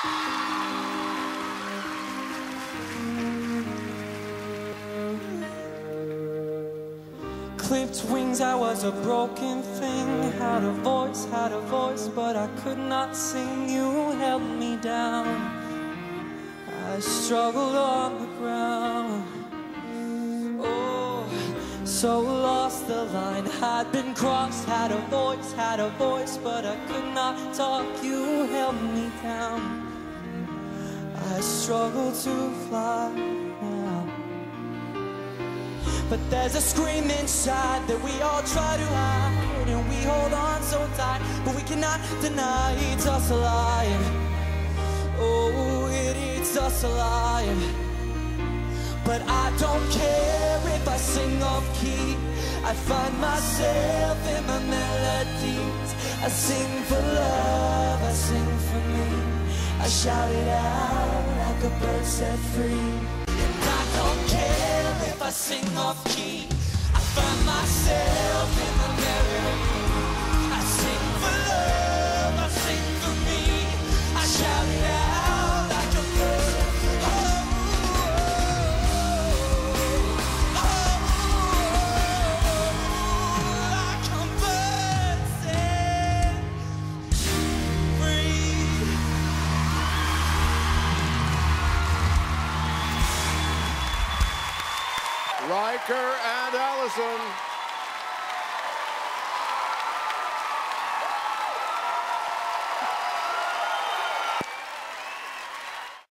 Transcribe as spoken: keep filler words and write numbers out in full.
Clipped wings, I was a broken thing. Had a voice, had a voice, but I could not sing. You held me down. I struggled on the ground. Oh, so lost the line had been crossed. Had a voice, had a voice, but I could not talk. You held me down. I struggled to fly now. But there's a scream inside that we all try to hide, and we hold on so tight, but we cannot deny it's us alive. Oh, it eats us alive. But I don't care if I sing off key. I find myself in my melodies. I sing for love, I sing for me. I shout it out like a bird set free. I don't care if I sing off key. I find myself in the melody. I sing for love, I sing for me. I shout it out like a bird. Oh, oh, oh, like a bird set free. Riker and Allison.